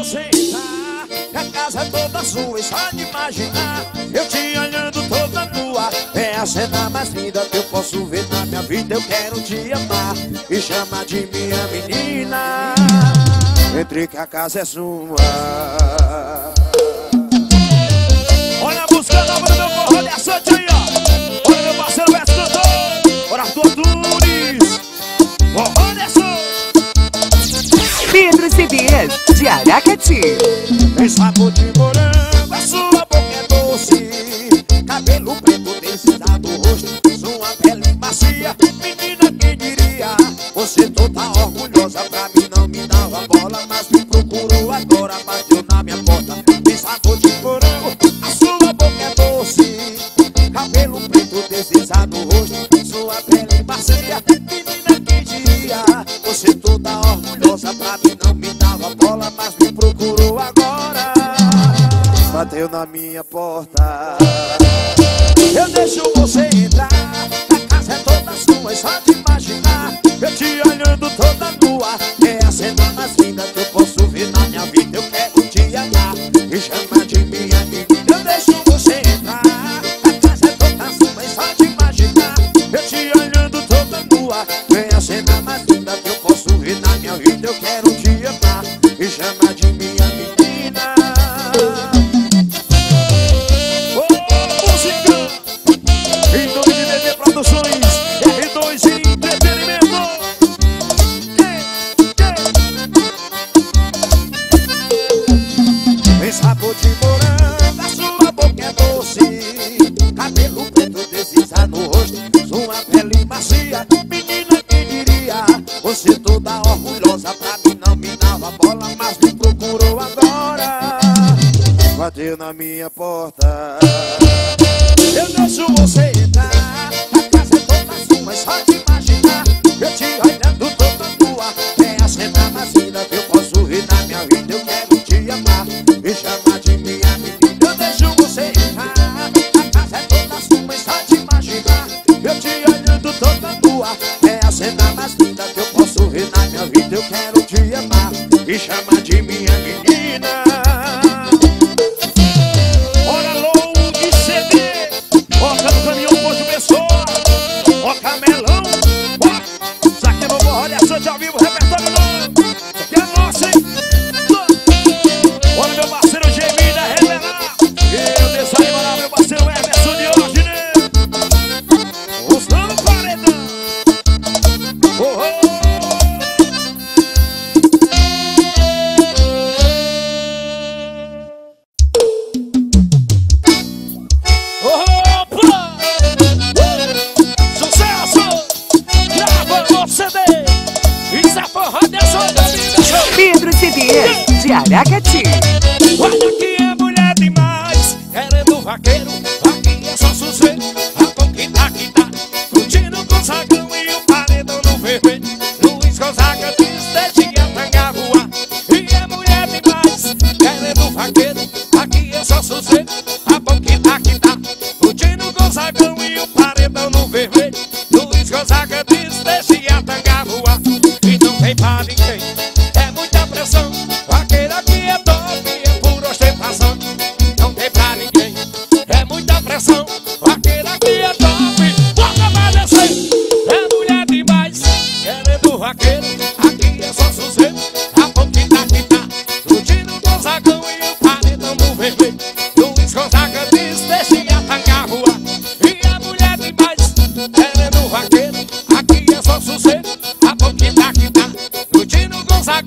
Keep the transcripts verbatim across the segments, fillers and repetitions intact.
você entrar, que a casa é toda sua e só de imaginar eu te olhando toda nua. É a cena mais linda que eu posso ver na minha vida. Eu quero te amar e chamar de minha menina. Entre que a casa é sua. Olha a música nova do meu forró de açante aí, ó. Olha meu parceiro Beto Cantor. Olha Arthur Tunes. Forró de açante. Pedro Cedias, de Aracati. Tem sabor de morango, a sua boca é doce. Cabelo preto deslizado, rosto, sua pele macia. Menina, quem diria? Você toda orgulhosa, pra mim não me dava bola, mas me procurou agora, bateu na minha porta. Tem sabor de morango, a sua boca é doce. Cabelo preto deslizado, rosto, sua pele macia. Menina, quem diria? Você toda orgulhosa, pra mim não me dava bola, mas me procurou agora, bateu na minha porta. Eu deixo você entrar, a casa é toda sua e só de imaginar eu te olhando toda nua. É a cena mais linda que eu posso ver na minha vida. Eu quero te amar e chamar de minha menina. Eu deixo você entrar, a casa é toda sua e só de imaginar eu te olhando toda nua. É a cena mais linda que eu posso ver na minha vida. Eu quero te amar e chamar de minha menina. R dois Entretenimento. Tem sabor de morango, a sua boca é doce. Cabelo preto deslizado no rosto, sua pele macia. Menina, quem diria? Você toda orgulhosa, pra mim não me dava bola, mas me procurou agora, bateu na minha porta. Eu deixo você entrar, mas só de imaginar eu te olhando toda nua. É a cena mais linda que eu posso ver na minha vida. Eu quero te amar e chamar de minha menina. Eu deixo você entrar, a casa é toda sua, mas só de imaginar eu te olhando toda nua. É a cena mais linda que eu posso ver na minha vida. Eu quero te amar e chamar de minha menina. Olha Long C D, toca no caminhão Posto Pessoa. Ó Camelão, ó, saque no forró de açante ao vivo, repertório novo. Aqui é nosso, hein? Olha meu parceiro Gemini da Revelar. E eu desço aí, olha meu parceiro Emerson de Ordine. Os não paredão. Oh, oh. Pedro Cedias, de Aracati. Olha que é mulher demais, querendo vaqueiro, aqui é só sossego. A conquista que tá, curtindo com o sagão e o paredão no vermelho. Luiz Gonzaga diz, deixe a tanga voar. E é mulher demais, querendo vaqueiro, aqui é só sossego. A conquista que tá, curtindo com o sagão e o paredão no vermelho. Luiz Gonzaga diz, deixe a tanga voar. E não tem pra ninguém, é muita pressão. Vaqueiro aqui é top, é por ostentação. Não tem pra ninguém, é muita pressão. Vaqueiro aqui é top, bota pra descer. É mulher demais, querendo vaqueiro, aqui é só sossego. A conquista que tá, curtindo com o sagão e o paredão no vermelho. Luiz Gonzaga diz, deixe a tanga voar. E a mulher demais, querendo vaqueiro, aqui é só sossego. A conquista que tá, curtindo com o sagão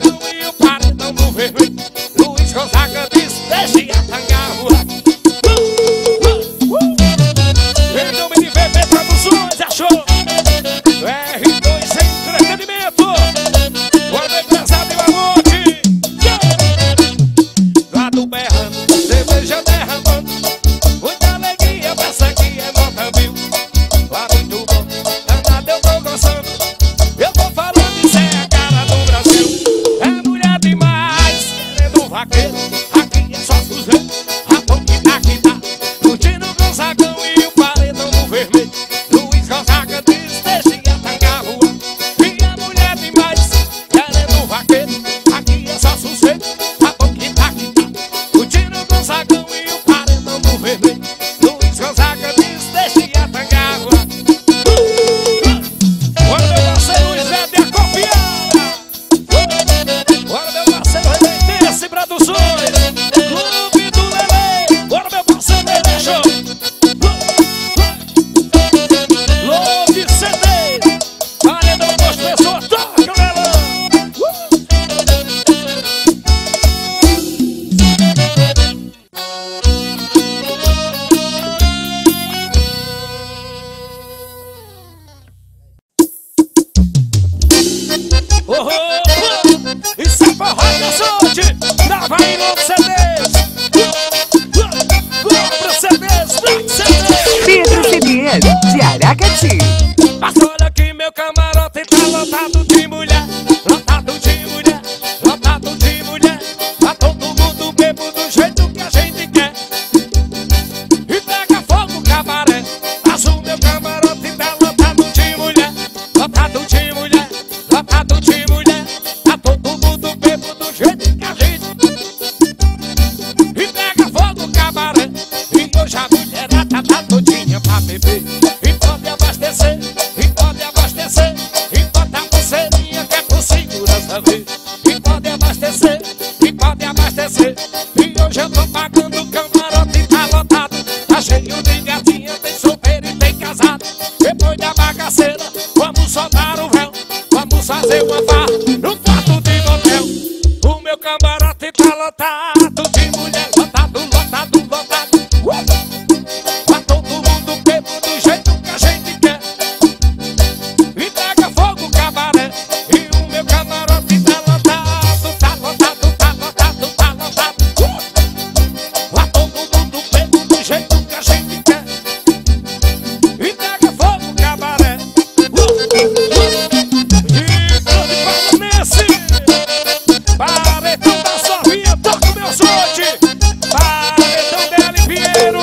segurança ver. E pode abastecer, e pode abastecer. E hoje eu tô pagando o camarote, tá lotado. Tá cheio de gatinha, tem solteiro e tem casado. Depois da bagaceira, vamos soltar o véu. Vamos fazer uma farra no quarto de motel. O meu camarote tá lotado de mulher, lotado, lotado, lotado. uh! Pra todo mundo bebo do jeito que a gente quer. E pega fogo o cabaré. E o meu camarote tá lotado, tá lotado, tá lotado, tá lotado. uh! Pra todo mundo bebo do jeito que a gente quer. E pega fogo o cabaré. Paredão da Sofia, toca o meu sorte. Paredão dela e Pinheiro.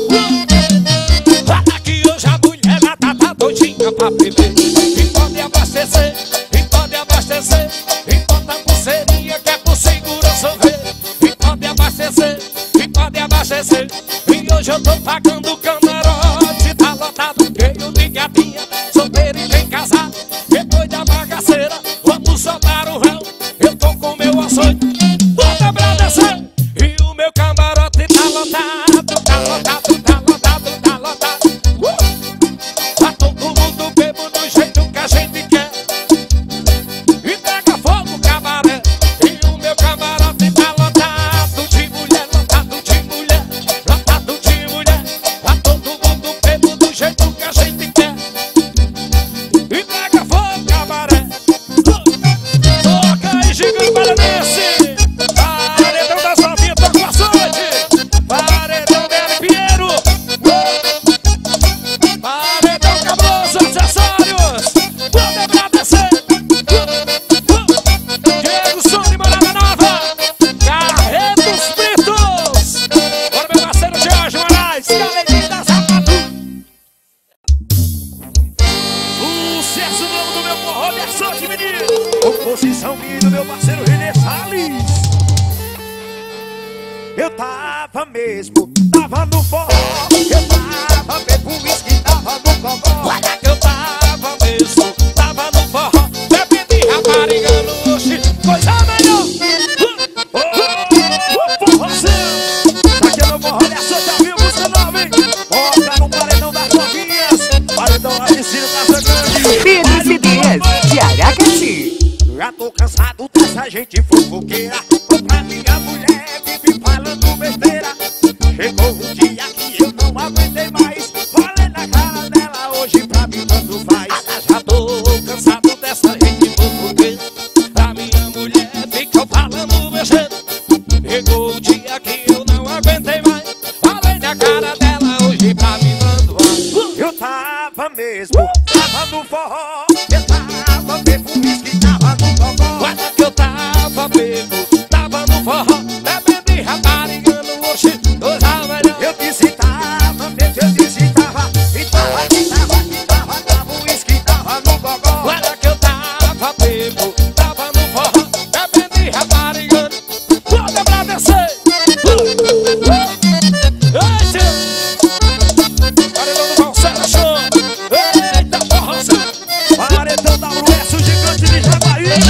Aqui hoje a mulher tá, tá doidinha pra beber. E pode abastecer, e pode abastecer. E bota a pulseirinha que é por segurança ver. E pode abastecer, e pode abastecer. E hoje eu tô pagando o camarote, tá lotado, cheio de gatinha, solteiro e bem casado. Depois da bagaceira, vamos soltar o réu. Eu tô com meu açoite, bota pra descer. E o meu camarote tá lotado, tá lotado, tá lotado, tá lotado. uh! Tá todo mundo bebo do jeito que a gente quer. E pega fogo o cabaré. E o meu camarote tá lotado de mulher, lotado de mulher, lotado de mulher. Tá todo mundo bebo do jeito que a gente quer. E pega fogo o cabaré. Toca aí, gigante paranense. Paredão da Sofia, toca o açoite. Paredão dela e Pinheiro. Paredão cabuloso, acessórios. Pode pra descer. Diego Sony, Morada Nova. Carretos Fritos. Bora, meu parceiro Jorge Moraes. Galeria da Zapatu. Sucesso novo do meu forró, minha sorte, menino. Composição minha do meu parceiro Renê Salles. Eu tava mesmo, tava no forró. Eu tava bebo uísque, tava no gogó. Olha que eu tava mesmo, tava no forró. Bebendo e raparigando, oxi, coisa melhor. Oh, oh, forrozinho. Aqui é meu forró, minha sorte, ao vivo, música nova, hein? Bota no paredão das novinhas. Paredão lá de cima, Casa Grande. Pedro C Ds, de Aracati. Já tô cansado dessa gente fofoqueira. Pra minha mulher vive falando besteira. Chegou um dia que eu não aguentei mais. Falei na cara dela, hoje pra mim tanto faz. Já tô cansado dessa gente fofoqueira. Pra minha mulher fica falando besteira. Chegou um dia que eu não aguentei mais. Falei na cara dela, hoje pra mim tanto faz. Eu tava mesmo, tava no forró. Eu tava bebo uísque, tava no gogó. Olha que eu tava bebo, tava no forró. Bebendo e raparigando, oxi, coisa melhor. Eu disse tava bebo, eu disse tava. E tava, e tava, e tava, tava uísque, tava no gogó. Olha que eu tava bebo, tava no forró. Bebendo e raparigando, bota pra descer. Eita, paredão do Valsera Show. Eita, forrozinho. Paredão da Uruessa, o gigante de Jabaí.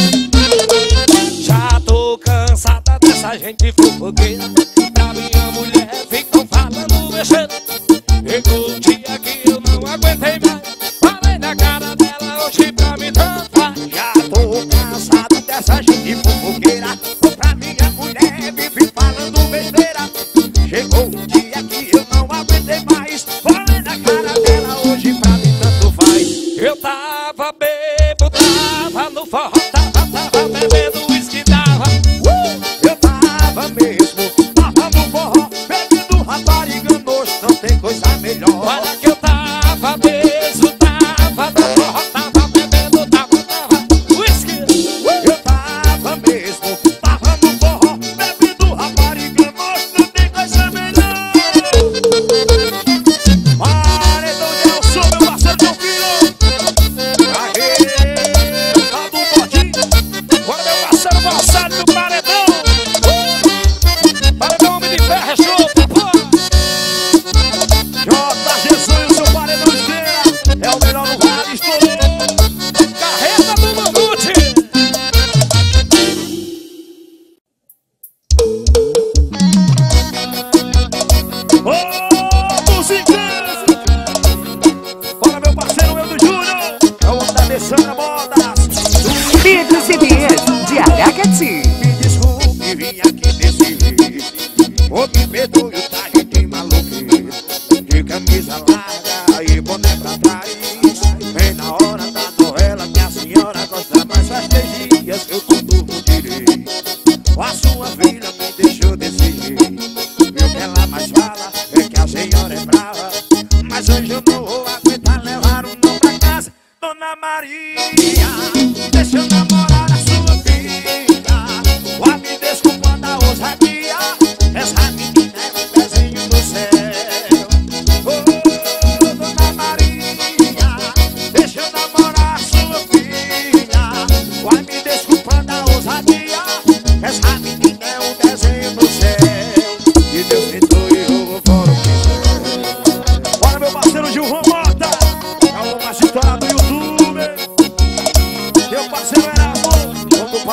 Já tô cansada dessa gente fofoqueira. Pra minha mulher ficam falando besteira. Chegou um dia que eu não aguentei mais. Falei na cara dela, hoje pra mim tanto faz. Já tô cansado dessa gente fofoqueira. Pra minha mulher vive falando besteira. Chegou um dia que eu não aguentei mais. Falei na cara dela, hoje pra mim tanto faz. Eu tava bebo, tava no forró, tava, tava bebendo uísque, tava. Uh! Eu tava mesmo, tava no forró, bebendo raparigando, hoje não tem coisa melhor. Olha que eu tava mesmo, tava no forró, tava bebendo, tava, tava uísque. Uh! Eu tava mesmo, tava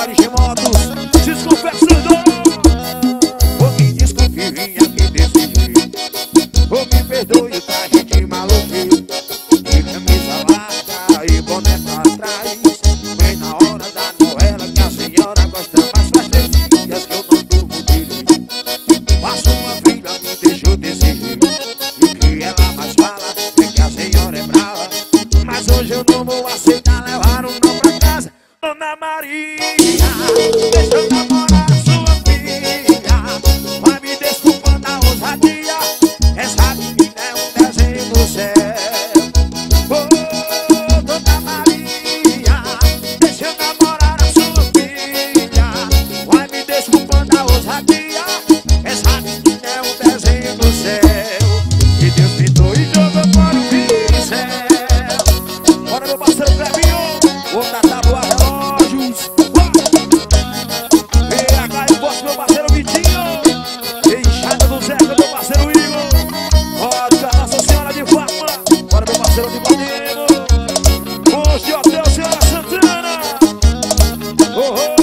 Origimotos, desconfessando. Ou me desculpe, vim aqui desse jeito. Ou me perdoe, tá gente maluquinho. De camisa larga e boné pra trás. Foi na hora da novela que a senhora gosta mais. Faz três dias que eu não durmo direito. Faço uma filha, me deixou desse jeito. E o que ela mais fala é que a senhora é brava. Mas hoje eu não vou aceitar levar um não pra casa. Dona Maria, deixa eu namorar a sua filha. Vai me desculpando a ousadia. Essa menina é um desenho do céu. Oh, Dona Maria, deixa eu namorar a sua filha. Vai me desculpando a ousadia. Essa menina é um desenho do céu. Que Deus pintou e jogou para o pincel. Bora, meu parceiro Clebinho, vou dar tábua relógios. P H, eu gosto, meu parceiro Vitinho. Enxada do Zeca, meu parceiro Igor. Ótica, Nossa Senhora de Fátima. Bora, meu parceiro de Padrinho. Posto de Hotel Senhora Santana. Oh, oh.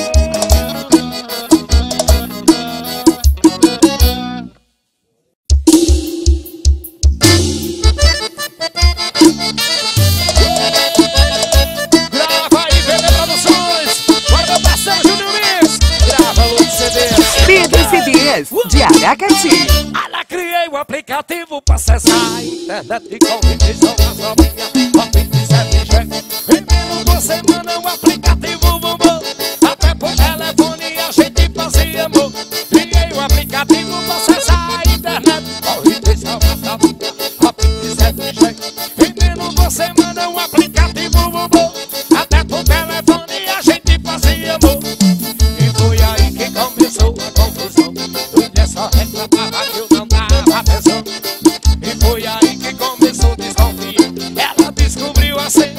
Grava aí, P D Produções. Bora, meu parceiro Júnior Lins. Grava o C D. Pedro C Ds de Aracati. Ela criei o aplicativo pra acessar a internet e convite só uma sozinha. Convite sete cheque. Em menos de uma semana o aplicativo bombou. Até por telefone a gente fazia amor. Criei o aplicativo pra acessar a internet. Convite só uma sozinha. Convite sete cheque. Em menos de uma semana o aplicativo bombou. Até por telefone a gente fazia amor. E foi aí que começou a confusão. Mulher só reclamava que eu não dava atenção. E foi aí que começou a desconfiar. Ela descobriu a senha.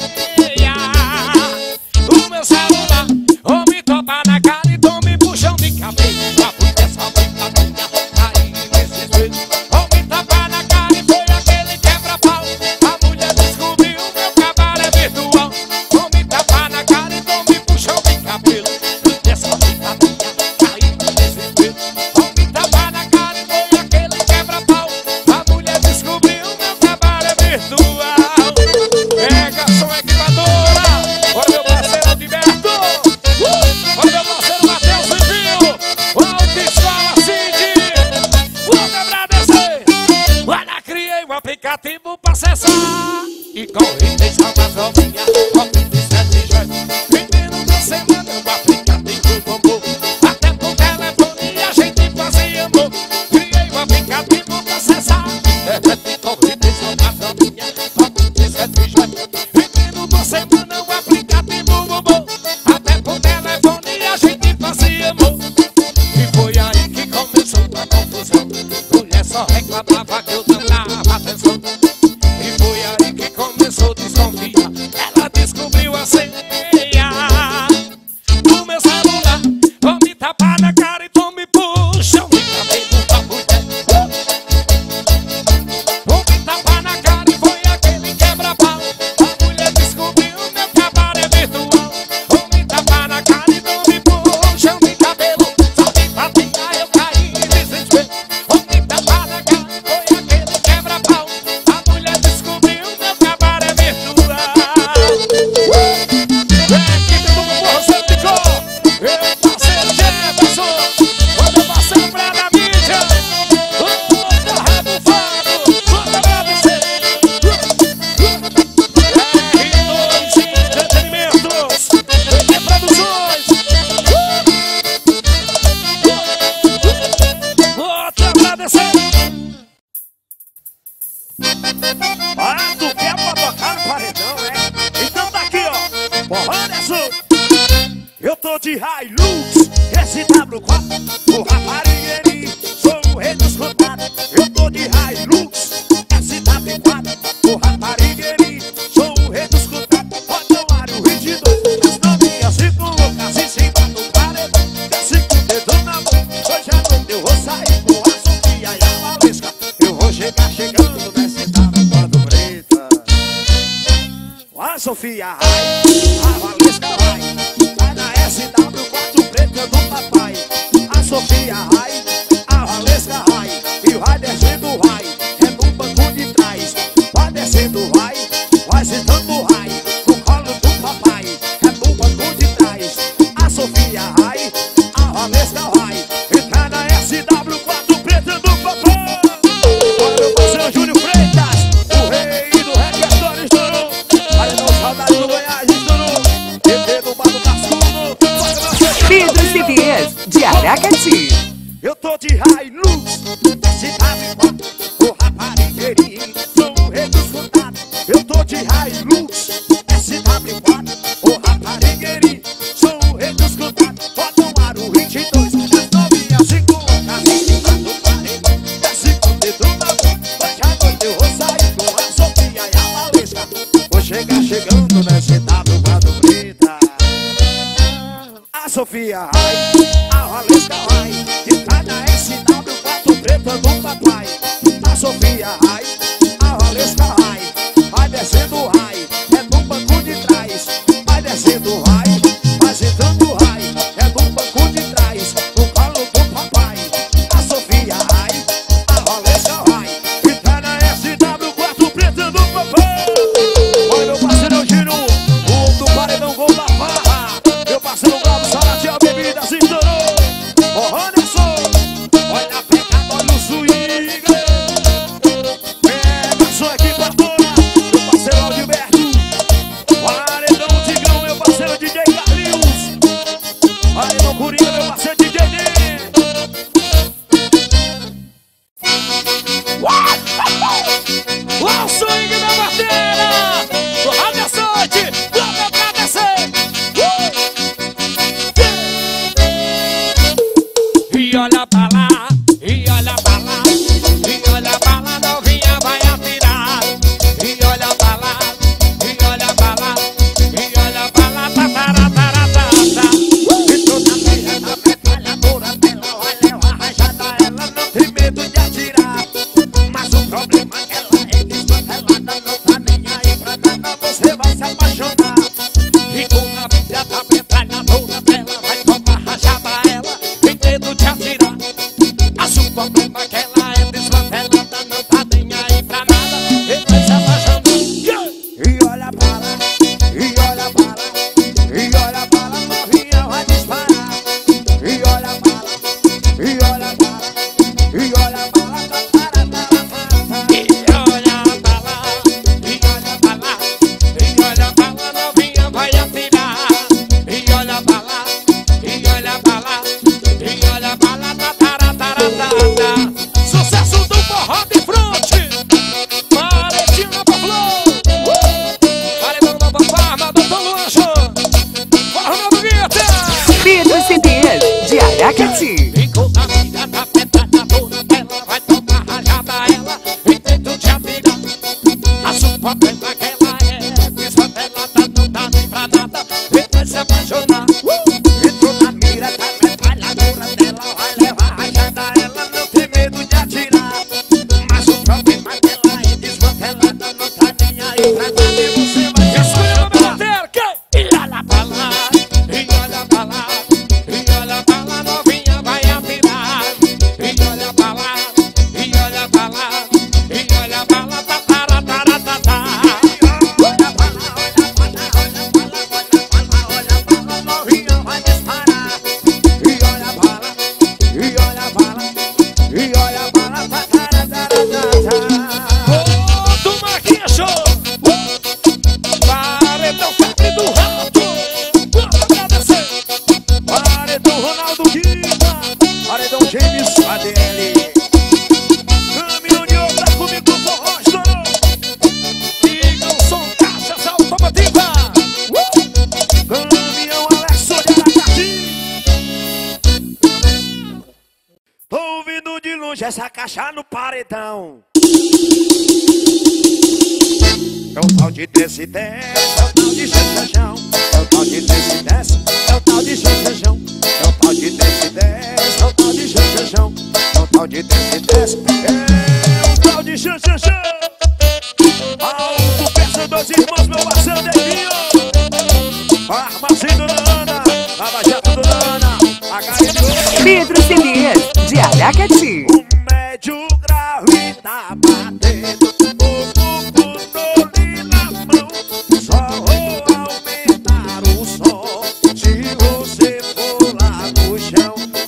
O meu celular, ou me topa na cara e tome puxão de cabelo. A mulher só brincadeira, aí nesse espelho. Ou me topa na cara e foi aquele quebra-pau. A mulher descobriu meu cabaré virtual. Ou me topa na cara e tome puxão de cabelo. Mulher só brincadeira, aí nesse espelho. Ou me topa na cara e foi aquele quebra-pau. A mulher descobriu meu cabaré virtual. Pega som equivadora. Olha meu parceiro Alberto. Uh! Olha meu parceiro Matheus Vivinho. O Autoescola Cid. Vou agradecer. Olha, criei um aplicativo pra acessar. E corri, deixa uma novinha. Corri, sete jogos. Primeiro da semana o aplicativo bombou. Até por telefone a gente fazia amor. Criei um aplicativo pra acessar. E corri, deixa uma novinha. Corri, sete jogos. Primeiro da semana o aplicativo bombou. Até por telefone a gente fazia amor. E foi aí que começou a confusão. Mulher só reclamava que eu não dava atenção. E foi aí que começou a desconfiar. Ela descobriu a senha do meu celular. Vou me tapar na cara e tu me puxa o cabelo da mulher. Vou me tapar na cara e foi aquele quebra-pau. A mulher descobriu meu cabaré virtual. Vou me tapar na cara e tu me puxa o cabelo. Só de patinha eu caí em desespero. Vou me tapar na cara e foi aquele quebra-pau. A mulher descobriu meu cabaré virtual. Equipe do Morro Santicó. Eu parceiro Jefferson. Olha o parceiro pra da mídia. Outra rebufado. Vou agradecer. R dois Entretenimentos. E Produções. Outra agradecer. Ah, tu quer pra tocar no paredão, né? Então tá aqui, ó. Porra, Anderson. Eu tô de Hilux, S W quatro, o Raparigueri, sou o rei dos contatos. Eu tô de Hilux, S W quatro, o Raparigueri, sou o rei dos contatos. Bota o ar, o hit de dois, as novinhas se colocam em cima do paredão. Desce com o dedo na mão, hoje à noite eu vou sair com a Sofia e a Valesca. Eu vou chegar chegando nessa W quatro preta. A Sofia vai, a Valesca vai, vai na S W quatro. Valesca vai entrar na S W quatro preta do papai. Olha meu parceiro Júnior Freitas, o rei do reggaeton estourou. Olha não, saudade do Goiás estourou. E T do bar do Cascudo. Pedro C Ds, de Aracati. Eu tô de Hilux, S W quatro, o raparigueirinho, sou o rei dos contatos. Eu tô de Hilux, S W quatro, o raparigueirinho, sou o rei dos contatos. Bota um aro vinte e dois, as novinhas se colocam assim, tá no paredão, desce com o dedo na mão. Hoje à noite eu vou sair com a Sofia e a Valesca. Vou chegar chegando na S W quatro preta. A Sofia vai, a Valesca vai, e tá na S W quatro preta do papai. A Sofia vai, a Valesca vai, vai descendo vai, é no banco de trás. Vai descendo vai, vai sentando vai, é no banco de trás, no colo do papai. A Sofia vai, a Valesca vai, e tá na S W quatro preta do papai. Olha meu parceiro Giro, o do paredão gol da farra. Meu parceiro Galo Salate, a bebida se estourou. Ô Anderson, olha a pegada, olha o swing. Pega a sua equipe toda, meu parceiro Aldiberto. Paredão Tigrão, meu parceiro D J Carlinhos. Paredão Coringa, meu parceiro D J D. O swing da bateria. O Anderson, bota pra descer. E olha pra lá, e olha pra lá, e olha pra lá, novinha vai atirar. E olha pra lá, e olha pra lá, e olha pra lá, tataratarata. E toda filha da metralhadora dela vai levar rajada, ela não tem medo de atirar. Mas o problema é que ela é desmantelada, não tá nem aí pra nada, você vai se apaixonar. E com a filha da metralhadora dela vai tomar rajada, ela tem medo de atirar. Mas o problema é que ela é desmantelada, não tá nem aí pra nada, ele vai se apaixonar. E olha pra lá, e olha pra lá, e olha pra lá, novinha vai disparar. E olha pra lá, e olha pra lá, e olha pra lá, tataratarata. E olha pra lá, e olha pra lá, e olha pra lá, novinha vai atirar. E olha pra lá, e olha pra lá, e olha pra lá, tataratarata. Sucesso do forró de fronte, Paredinho Nova Flor, Paredão Nova Farma, doutor Luanjo, Forró Novo Guita. Pedro C Ds, de Aracati. E com a filha da metralhadora dela vai tomar rajada, ela tem medo de atirar. Mas o problema é que ela é desmantelada, não dá nem pra nada, ele vai se apaixonar. E toda a mira da metralhadora dela vai levar rajada, ela não tem medo de atirar. Mas o problema é que ela é desmantelada, não tá nem aí pra nada, e você vai se apaixonar. E olha pra lá, e olha pra lá, e olha pra lá, novinha vai atirar. E olha pra lá, e olha pra lá, e olha pra lá, tataratarata. Olha pra lá, olha pra lá, olha pra lá, olha pra lá, olha pra lá, novinha vai disparar. E olha pra lá, e olha pra lá, e olha pra lá, tataratarata. Ô, turma aqui é show! Paredão Febre do Rato, bota pra descer. Paredão Ronaldo Guita, Paredão James A D L. Caminhão de outra comigo, forró estourou. Digam som, caixas automotiva. Caminhão Alex de Aracati. Tô ouvindo de longe essa caixa no paredão. É o tal de desce e desce, é o tal de chanchão. É o tal de desce e desce, é o tal de chanchão. É o tal de desce e desce, é o tal de chanchão. É o tal de desce e desce, é o tal de chanchão. Alto peça dois irmãos, meu parceiro Devinho. Armazém Dona Ana, Lava Jato Dona Ana, a Garimbo. Pedro C Ds, de Aracati. O médio grau e tá batendo, o controle na mão. Só vou aumentar o som se você for lá no chão.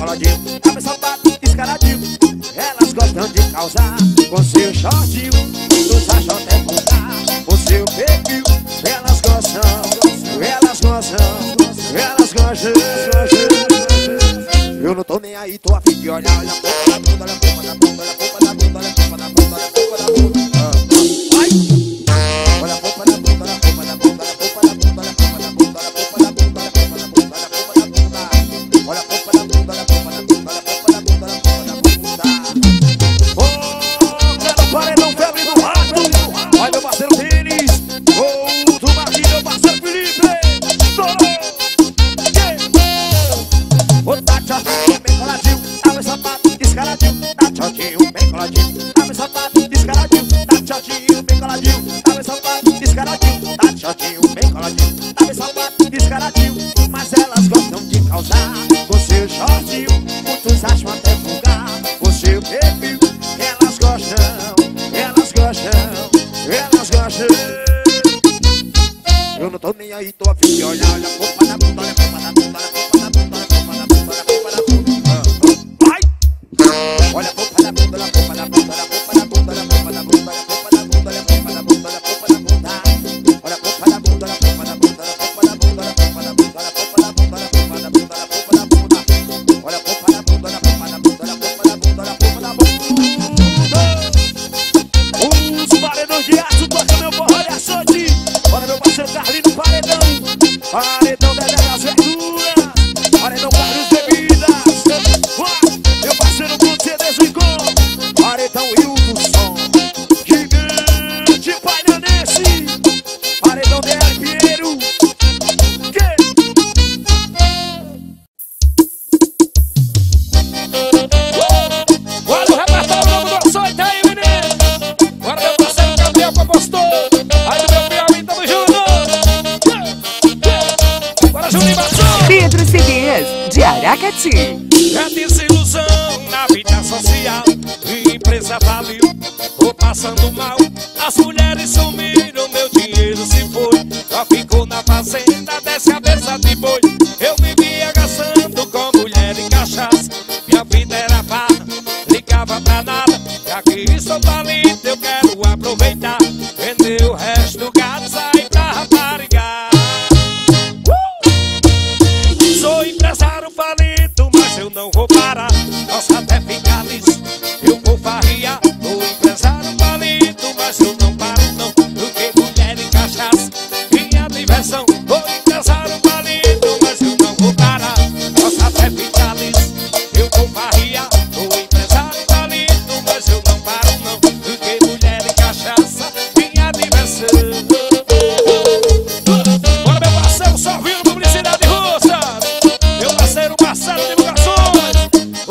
coladinho, abre sapato descaradinho. Elas gostam de causar com seu shortinho, nos acham até vulgar com seu perfil. Elas gostam, elas gostam, elas gostam. Eu não tô nem aí, tô a fim de olhar. Olha a polpa da bunda, olha a polpa da bunda, olha a polpa da bunda, olha a polpa da bunda, olha a polpa da bunda. Vai! Olha a polpa da bunda, olha a polpa da bunda, olha a polpa da bunda, olha a polpa da bunda, olha a polpa da bunda, olha a polpa da bunda, olha a polpa da bunda. Olha a polpa da bunda, olha a polpa da bunda, olha a polpa da bunda, olha a polpa da bunda. Oh, quero paredão febre do rato. Olha meu parceiro Denis, outro Marquinhos, meu parceiro Felipe. Ô tá tchotinho, bem coladinho, abre sapato descaradinho. Tá tchotinho, bem coladinho, abre sapato descaradinho. Tá tchotinho, bem coladinho, abre sapato descaradinho. Tá tchotinho, bem coladinho, abre sapato descaradinho. Mas elas gostam de causar com seu shortinho, muitos acham até vulgar com seu perfil. Elas gostam, elas gostam, elas gostam. Eu não tô nem aí, tô a fim de olhar. Olha a polpa da bunda, olha a polpa da bunda, olha a polpa da bunda, olha a polpa da bunda, olha a polpa da bunda. Vai! Olha a polpa da bunda, olha a polpa da bunda, olha a polpa da bunda, olha a polpa da bunda, olha a polpa da bunda, olha a polpa da bunda, olha a polpa da bunda. Olha a polpa da bunda, olha a polpa da bunda, olha a polpa da bunda, olha a polpa da bunda, olha a polpa da bunda, olha a polpa da bunda, olha a polpa da bunda. Olha a polpa da bunda, olha a polpa da bunda, olha a polpa da bunda, olha a polpa da bunda. Os paredões de aço toca meu forró de açote. Olha meu parceiro Carlinho Paredão, paredão Dedé das Verduras, paredão Carlos Bebidas. Meu parceiro Bruno C D Zuicon, paredão Hilton Som, gigante painanense, paredão D L Pinheiro. Olha o repertório novo do açoite aí, menino. Agora meu parceiro Gabriel Compostor, aí do meu Piauí, tamo junto. Agora Juninho Bassou, Pedro Cedês, de Aracati. Já desilusão na vida social, empresa faliu, tô passando mal. As mulheres sumiram, meu dinheiro se foi. Só ficou na fazenda, dez cabeças de boi. Eu vivia gastando com mulher e cachaça. Minha vida era farra, ligava pra nada. Já que estou falido, eu quero aproveitar. Vender o resto do gado, sair pra raparigar. Sou empresário falido, mas eu não vou parar. Posso até ficar liso, eu vou farriar. Sou empresário falido, mas eu não paro não. Do que mulher e cachaça, minha diversão. Sou empresário falido, mas eu não vou parar. Posso até ficar liso, eu vou farriar. Sou empresário falido, mas eu não paro não. Do que mulher e cachaça, minha diversão. Bora meu parceiro, só vindo publicidade russa. Meu parceiro Marcelo Divulgações, o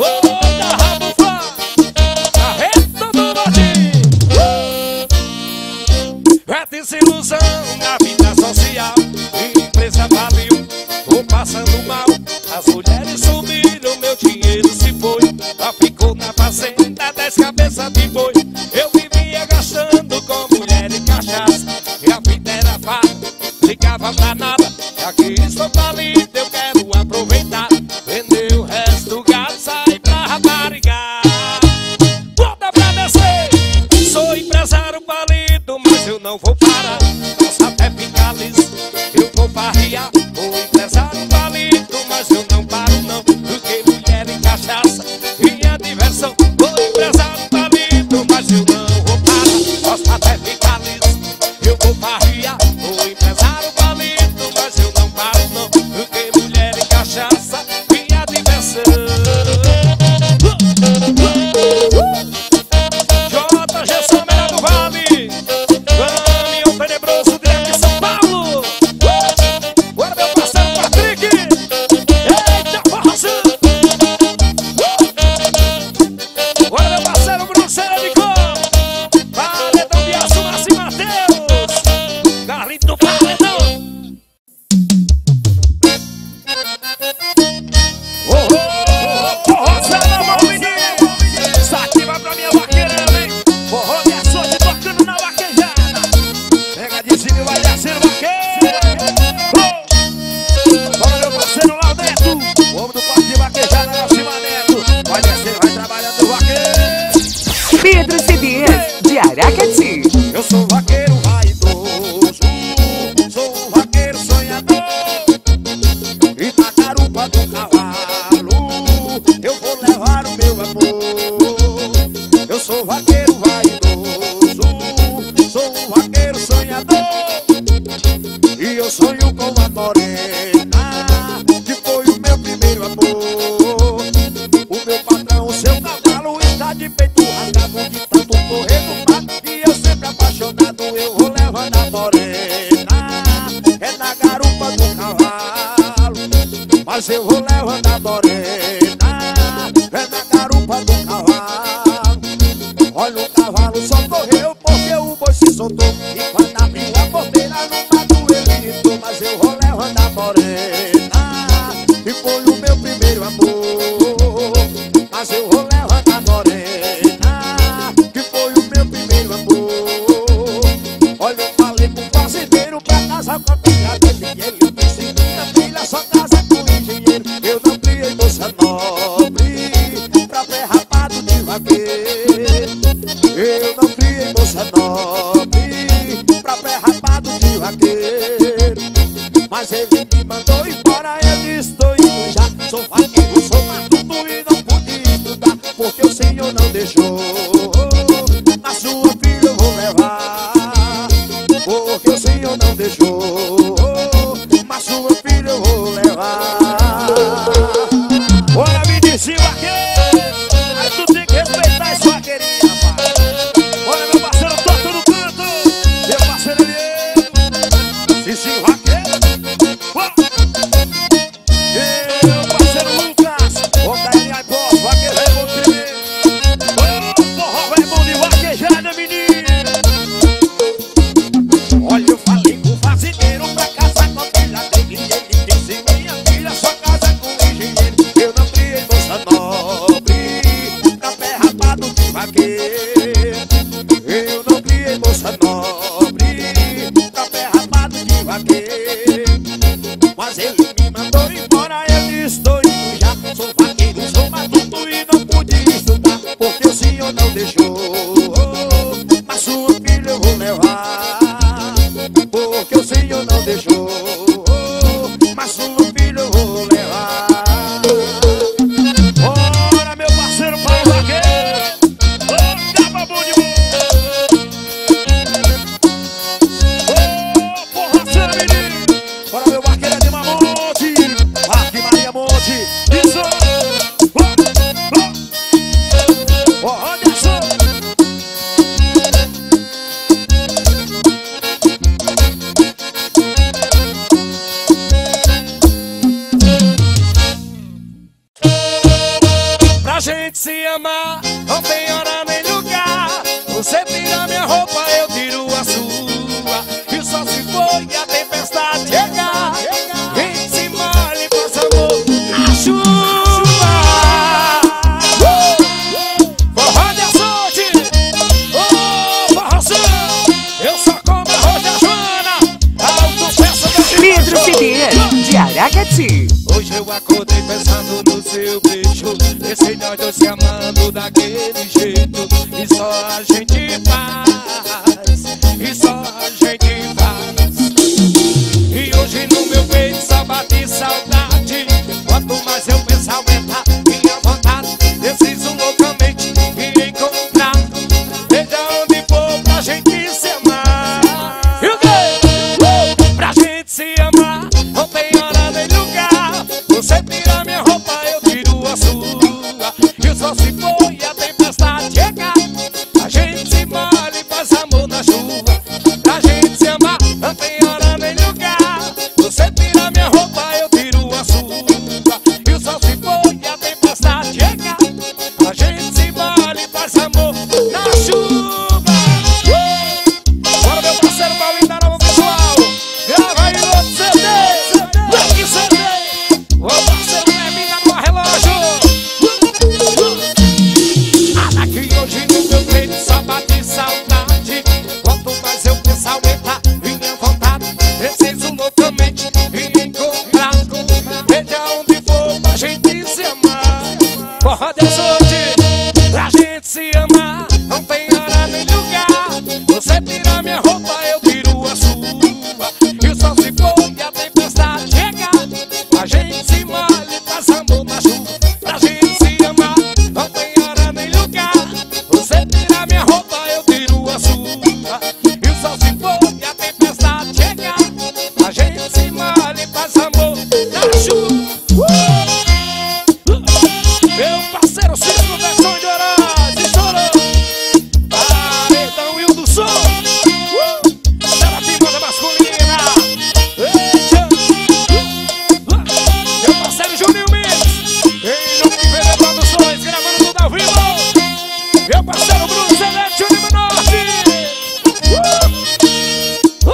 Aracati. Eu sou vaqueiro vaidoso, sou um vaqueiro sonhador, e na garupa do cavalo eu vou levar o meu amor. Eu sou vaqueiro vaidoso, sou um vaqueiro sonhador, e eu sonho com a morena que foi o meu primeiro amor. O meu patrão, o seu cavalo está de peito rasgado de tanto correr no mar, e eu sempre apaixonado eu vou levando a morena. É na garupa do cavalo, mas eu vou levando a morena. É na garupa do cavalo. Olha, o cavalo só correu porque o boi se soltou, e quando abriu a porteira no mato ele gritou. Mas eu vou levando a morena, e foi o meu primeiro amor. Mas eu vou levando a morena, que foi o meu primeiro amor. Olha, eu falei pro fazendeiro pra casar com a filha dele, e ele disse: minha filha só casa com engenheiro. Eu não criei moça nobre pra pé rapado de vaqueiro. Eu não criei moça nobre pra pé rapado de vaqueiro. Mas ele me mandou embora, eu estou indo já. Sou vaqueiro, sou matuto e não pude estudar, porque o Senhor não deixou. A sua filha eu vou levar, porque o Senhor não deixou. Mas sua filha eu vou levar. Bora me dizer vaqueiro, aí tu tem que respeitar esse vaqueirinho, rapaz. Olha, meu parceiro, torto no canto, meu parceiro ali, se se vaqueiro. Meu parceiro Lucas, o Daniel aí, pô, vaqueiro é bom de tremer. Ô, forró é bom de vaquejar, né, menino? Olha, eu falei com o fazendeiro pra casar com a filha dele, e ele disse: minha filha só casa com engenheiro. Eu não criei moça nobre pra pé rapado de vaqueiro. Eu não criei moça nobre pra pé rapado de vaqueiro. Mas ele me mandou embora, eu estou indo já. Sou vaqueiro, sou matuto e não pude estudar, porque o Senhor não deixou. Mas sua filha eu vou levar, porque o Senhor não deixou. Mas sua filha eu vou levar. Bora, meu parceiro Paulo Vaqueiro, ô, capa bom de boa. Ô, porraceiro, menino. Bora, meu vaqueiro é de Mamonte, Parque Maria Monte. Isso. Ô, ô, ô, Anderson. Pra gente se amar, não tem hora nem lugar. Você tira minha roupa, eu tiro a sua, e só se foi a tempestade chegar. Vem se molhe, faça amor na chuva. Uh! Forró de açoite, ô, forroção. Eu só como arroz da Joana, alto peça da Pedro Figueiredo, de Aracati. Hoje eu acordei pensando no seu beijo, pensei nós dois se amando daquele jeito, e só a gente faz, e só a gente faz. E hoje no meu peito só bate saudade, quanto mais eu penso aumenta minha vontade. Preciso loucamente me encontrar, veja onde for pra gente se amar. E o quê? Uh! Pra gente se amar, não tem hora nem lugar. Você tira minha roupa, eu tiro a sua, e só se foi a tempestade chegar. A gente se molha e faz amor na chuva. Pra gente se amar, não tem hora nem lugar. Você tira minha roupa, eu tiro a sua, e só se foi a tempestade chegar. A gente se molha e faz amor na chuva. Uh! Bora, meu parceiro Paulinho da Nova, pessoal. Grava aí no outro C D. Black C D. Ô, parceiro Levinho da Nova Relógio. Ah, daqui hoje no meu peito só bate saudade, quanto mais eu penso aumentar minha vontade. Preciso loucamente me encontrar, veja onde for pra gente se amar. Forró de açoite, pra gente se amar, não tem hora nem lugar. parceiro Cisco, versão de Horácio, estourou. Paredão e o do som. Uh! Ela tem moda masculina. Eita! Uh! Meu parceiro Juninho Mix. Em nome de P D Produções, gravando tudo ao vivo. Meu parceiro Bruno Celeste, Júnior Norte. Uh! Uh!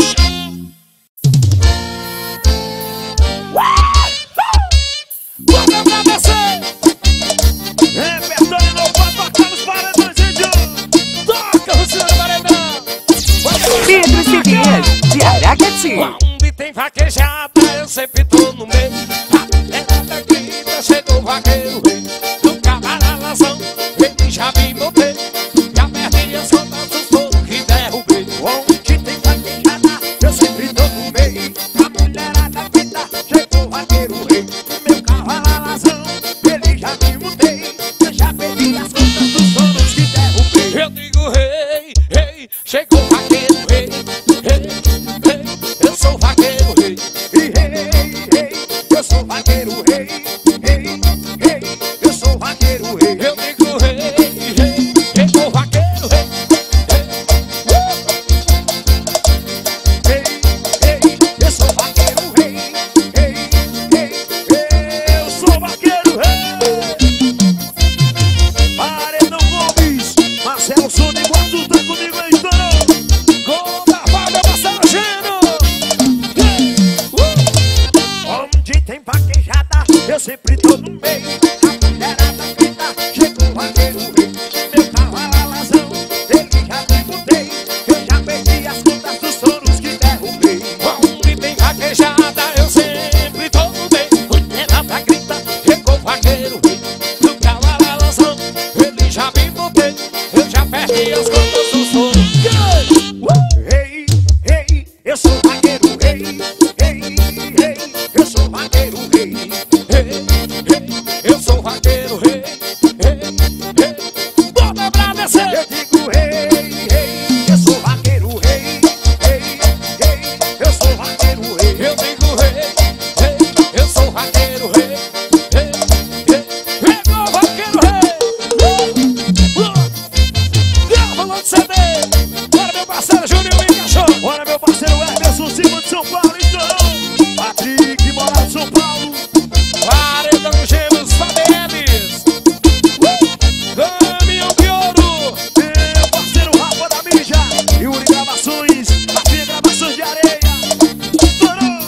Bora pra descer! Repertório novo pra tocar nos paredões, índio! Toca, Luciano Paredão! Pedro Cidias, de Aracati. Onde tem vaquejada, eu sempre tô no meio. A mulher da grita, chegou o vaqueiro rei. Do cavalo a lação, ele já me botei. Já perdi as contas dos poucos que derrubei. Onde tem vaquejada, eu sempre tô no meio. A mulherada grita, chegou o vaqueiro rei. Meu cavalo a lazão, ele já me mudei. Eu já perdi as contas dos sonos que derrubei. Eu digo rei, rei, chegou o vaqueiro rei. Rei, rei, eu sou o vaqueiro rei. E rei, rei, eu sou o vaqueiro rei. Rei, rei, eu sou o vaqueiro rei. Eu digo rei, rei, chegou o vaqueiro rei. Rei, rei, eu sou o vaqueiro rei. Rei, rei, eu sou o vaqueiro rei. Paredão Gomes, Marcelo Souza, enquanto tá comigo aí, estourou. Com gravado, meu parceiro Gino. Onde tem vaquejada, eu sempre tô no meio. A mulherada grita, chegou o vaqueiro rei. Meu cavalo a lazão, ele já me mudei. Eu já perdi as contas dos touros que derrubei. Onde tem vaquejada, eu sempre tô no meio. Mulherada grita, chegou o vaqueiro rei. Do cavalo a lação, ele já me botei. Eu já perdi as contas do som. Rei, rei, eu sou o vaqueiro rei. Rei, rei, eu sou o vaqueiro rei. Rei, rei, eu sou o vaqueiro rei. Rei, rei, bota pra descer. Eu digo rei, rei, eu sou o vaqueiro rei. Rei, rei, eu sou o vaqueiro rei. Eu digo rei, rei, eu sou o vaqueiro rei. Rei, rei, chegou o vaqueiro rei. Uh, uh, grava no C D. Bora, meu parceiro Júnior e Cachorro. Bora, meu parceiro Emerson Silva de São Paulo, estourou. Patrick, mora de São Paulo. Paredão Gêmeos Fabeles. Caminhão de ouro. Meu parceiro Rafa da Mídia. Yuri Gravações, Rafinha Gravações de Areia. Estourou.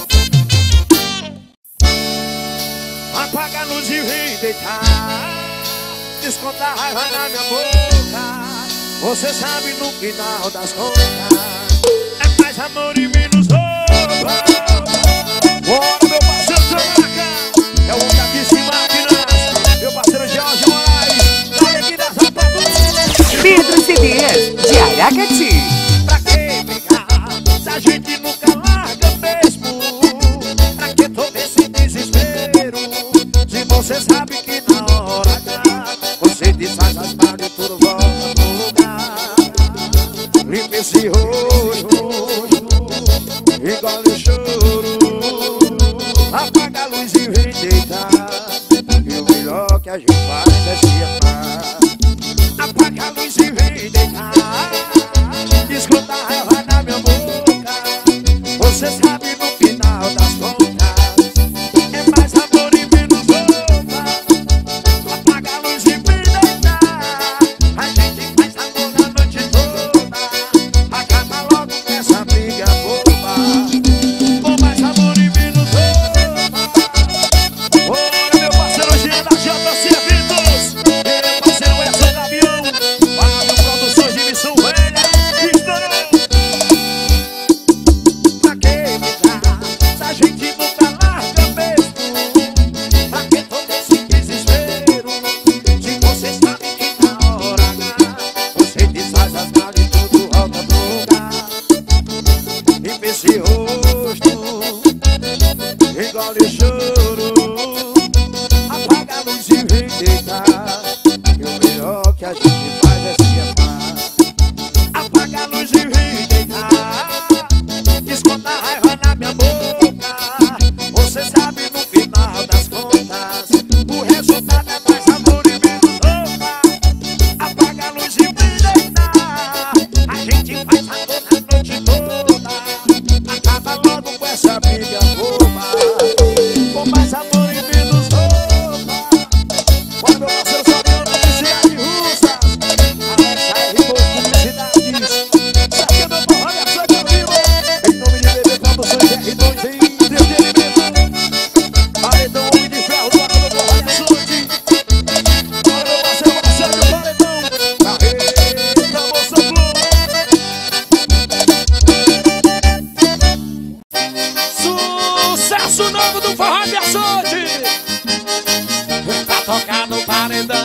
Apaga a luz e vem deitar. Desconta a raiva na minha boca. Você sabe no final das contas é mais amor e menos roupa. Bora, meu parceiro Troca. É o homem da Vice Máquinas. Meu parceiro Jorge Moraes. Sai aqui das rapaduras. Pedro Cidias, de Aracati. Pra que brigar se a gente nunca larga mesmo? Pra que todo esse desespero? Se você sabe que na hora H você desfaz as partes e tudo volta pro lugar. Limpa esse rosto, engole o choro. Apaga a luz e vem deitar. E o melhor que a gente faz é se amar. Apaga a luz e vem deitar. Escuta a raiva na minha boca. Você sabe no final das contas é mais amor e menos roupa. Apaga a luz e vem deitar. A gente faz amor na noite toda. Acaba logo com essa briga boba. Com mais amor e menos roupa. Bora, meu parceiro Jean da J C Eventos. Meu parceiro Edson Gavião. Fábio Produções de Missão Velha. Estourou.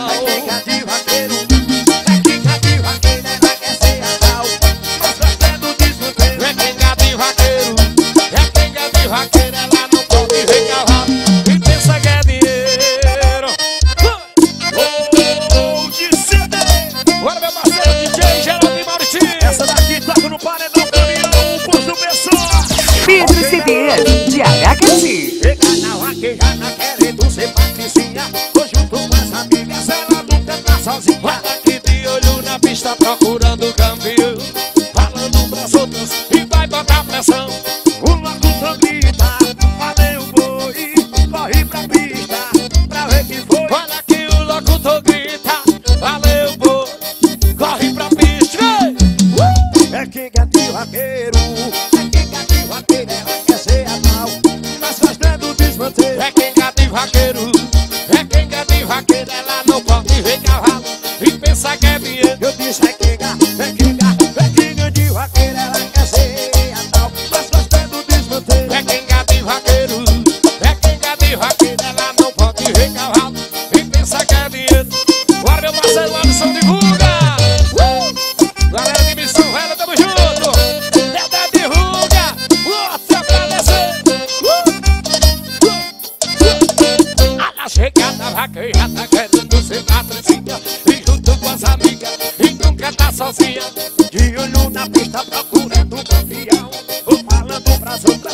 mal. É quinga de vaqueiro, é quinga de vaqueiro, ela quer ser a tal. Mas gosta do desmanteiro. É quinga de vaqueiro, é quinga de vaqueiro, ela não pode ver cavalo e pensa que é dinheiro. Oh, de C D. Agora meu parceiro D J Geraldo Maurici. Essa daqui toca no paredão caminhão, posto pessoal. Pedro C Ds de Aracati. Chega na vaquejada querendo ser patricinha. Tô junto com as amigas, ela nunca tá sozinha. Vai aqui de olho na pista procurando campeão, falando pras outras e vai botar pressão. O locutor grita, valeu boi, corre pra pista, pra ver que foi. Olha que o locutor grita, valeu boi, corre pra pista. É quinga de vaqueiro, é quinga de vaqueiro, ela quer ser a tal. Mas fazendo desmanteiro. É quinga de vaqueiro, é quinga de vaqueiro, ela não pode ver cavalo e pensa que é dinheiro. Eu disse é quinga, é quinga, é quinga de vaqueiro, ela quer ser a tal. Mas fazendo desmanteiro. É quinga de vaqueiro, é quinga de vaqueiro, ela não pode ver cavalo e pensa que é dinheiro. Agora meu parceiro Alisson divulga. Uh! Galera de Missão Velha, tamo junto. Dedé divulga. Bota pra descer. Uh! Uh! A la chegada vaquejada querendo ser patricinha e junto com as amigas e nunca tá sozinha. De olho na pista procurando o campeão. Ou falando pras outras